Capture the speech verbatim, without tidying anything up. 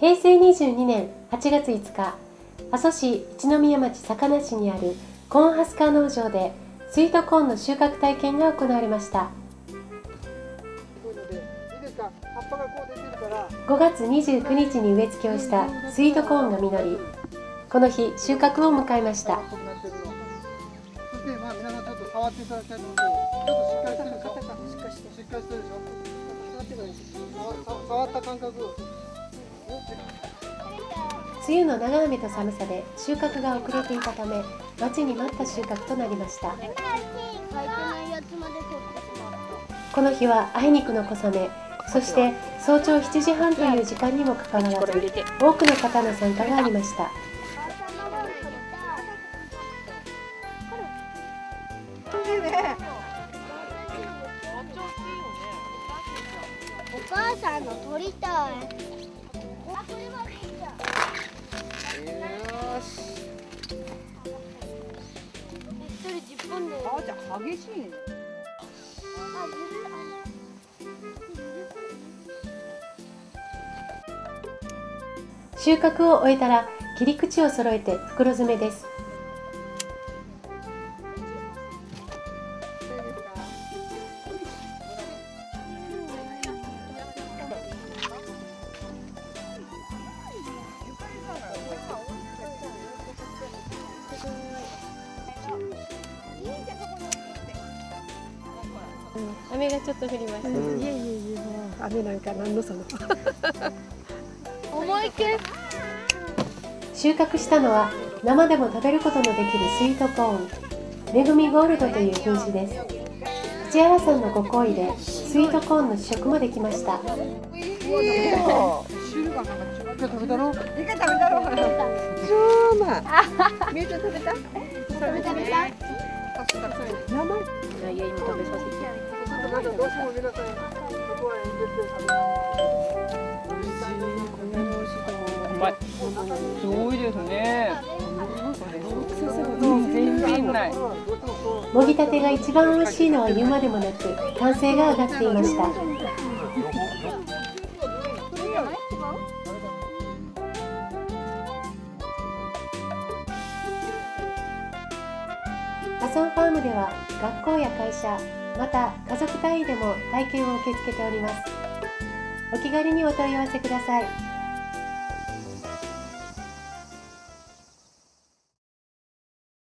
へいせいにじゅうにねんはちがついつか、阿蘇市一宮町坂梨にあるコーンハスカー農場でスイートコーンの収穫体験が行われました。ごがつにじゅうくにちに植え付けをしたスイートコーンが実り、この日収穫を迎えました。 そしてまあ皆さんちょっと触っていただきたいと思うんで、ちょっとしっかりしてるでしょ。しっかりしてる。しっかりしてるでしょ。触ってください。触った感覚。 梅雨の長雨と寒さで収穫が遅れていたため、待ちに待った収穫となりました。この日はあいにくの小雨、そして早朝しちじはんという時間にもかかわらず、多くの方の参加がありました。 お母さんの撮りたい。 よし。 一人じゅっぽんで。 あ、じゃあ激しいね。 収穫を終えたら切り口を揃えて袋詰めです。雨がちょっと降りました。いえいえいえ、雨なんかなんのその。 思いっきり。 収穫したのは生でも食べることのできるスイートコーン、めぐみゴールドという品種です。市原さんのご厚意でスイートコーンの試食もできました。 汁がなんか違う。食べたろ？一回食べたろ。そうま。みーちゃん食べた？食べた食べた。生？いや今食べさせて。なんかどうしても皆さんそこは遠慮して食べます。美味しい。こんなに美味しいと思う。うまい。すごいですね。全然ない。 もぎたてが一番美味しいのは言うまでもなく、歓声が上がっていました。アソンファームでは学校や会社、また家族単位でも体験を受け付けております。お気軽にお問い合わせください。